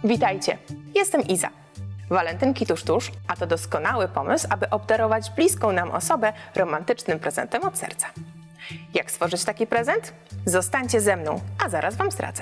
Witajcie, jestem Iza. Walentynki tuż, a to doskonały pomysł, aby obdarować bliską nam osobę romantycznym prezentem od serca. Jak stworzyć taki prezent? Zostańcie ze mną, a zaraz Wam zdradzę.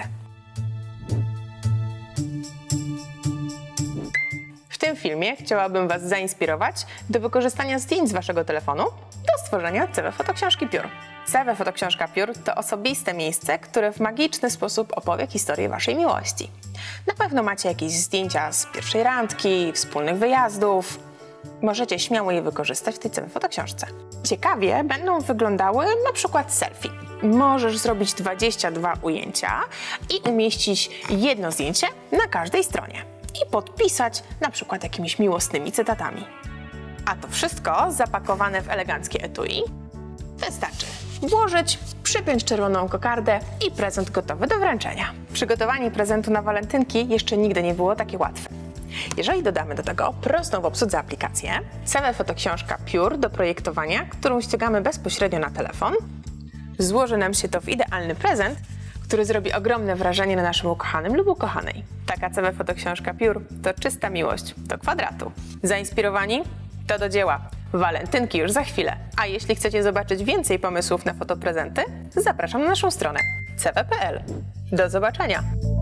W tym filmie chciałabym Was zainspirować do wykorzystania zdjęć z Waszego telefonu do stworzenia CV fotoksiążki piór. CV fotoksiążka piór to osobiste miejsce, które w magiczny sposób opowie historię Waszej miłości. Na pewno macie jakieś zdjęcia z pierwszej randki, wspólnych wyjazdów. Możecie śmiało je wykorzystać w tej CV fotoksiążce. Ciekawie będą wyglądały na przykład selfie. Możesz zrobić 22 ujęcia i umieścić jedno zdjęcie na każdej stronie. I podpisać na przykład jakimiś miłosnymi cytatami. A to wszystko zapakowane w eleganckie etui. Wystarczy włożyć, przypiąć czerwoną kokardę i prezent gotowy do wręczenia. Przygotowanie prezentu na walentynki jeszcze nigdy nie było takie łatwe. Jeżeli dodamy do tego prostą w obsłudze aplikację, CV fotoksiążka piór do projektowania, którą ściągamy bezpośrednio na telefon, złoży nam się to w idealny prezent, który zrobi ogromne wrażenie na naszym ukochanym lub ukochanej. Taka CV fotoksiążka piór to czysta miłość do kwadratu. Zainspirowani? To do dzieła. Walentynki już za chwilę. A jeśli chcecie zobaczyć więcej pomysłów na fotoprezenty, zapraszam na naszą stronę cv.pl. Do zobaczenia!